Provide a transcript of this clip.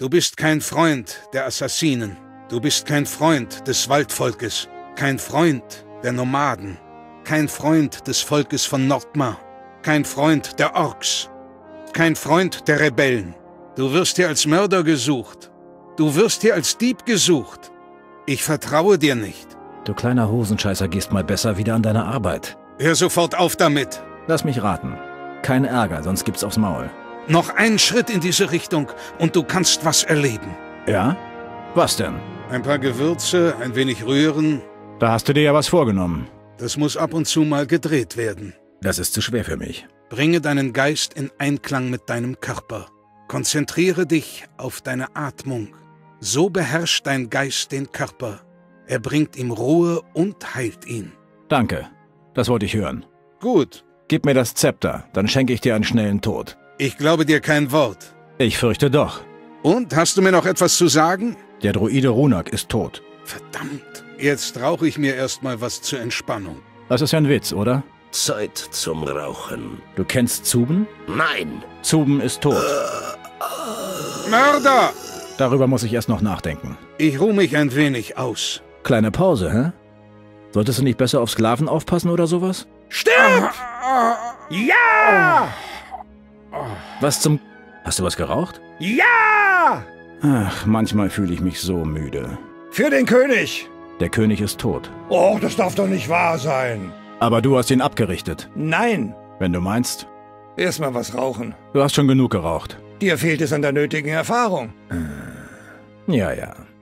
Du bist kein Freund der Assassinen. Du bist kein Freund des Waldvolkes. Kein Freund der Nomaden. Kein Freund des Volkes von Nordmar. Kein Freund der Orks. Kein Freund der Rebellen. Du wirst hier als Mörder gesucht. Du wirst hier als Dieb gesucht. Ich vertraue dir nicht. Du kleiner Hosenscheißer, gehst mal besser wieder an deine Arbeit. Hör sofort auf damit. Lass mich raten. Kein Ärger, sonst gibt's aufs Maul. Noch einen Schritt in diese Richtung und du kannst was erleben. Ja? Was denn? Ein paar Gewürze, ein wenig rühren. Da hast du dir ja was vorgenommen. Das muss ab und zu mal gedreht werden. Das ist zu schwer für mich. Bringe deinen Geist in Einklang mit deinem Körper. Konzentriere dich auf deine Atmung. So beherrscht dein Geist den Körper. Er bringt ihm Ruhe und heilt ihn. Danke. Das wollte ich hören. Gut. Gib mir das Zepter, dann schenke ich dir einen schnellen Tod. Ich glaube dir kein Wort. Ich fürchte doch. Und, hast du mir noch etwas zu sagen? Der Druide Runak ist tot. Verdammt. Jetzt rauche ich mir erstmal was zur Entspannung. Das ist ja ein Witz, oder? Zeit zum Rauchen. Du kennst Zuben? Nein. Zuben ist tot. Mörder! Darüber muss ich erst noch nachdenken. Ich ruhe mich ein wenig aus. Kleine Pause, hä? Solltest du nicht besser auf Sklaven aufpassen oder sowas? Stirb! Ja! Was zum... Hast du was geraucht? Ja! Ach, manchmal fühle ich mich so müde. Für den König! Der König ist tot. Oh, das darf doch nicht wahr sein. Aber du hast ihn abgerichtet. Nein. Wenn du meinst. Erstmal was rauchen. Du hast schon genug geraucht. Dir fehlt es an der nötigen Erfahrung. Ja, ja.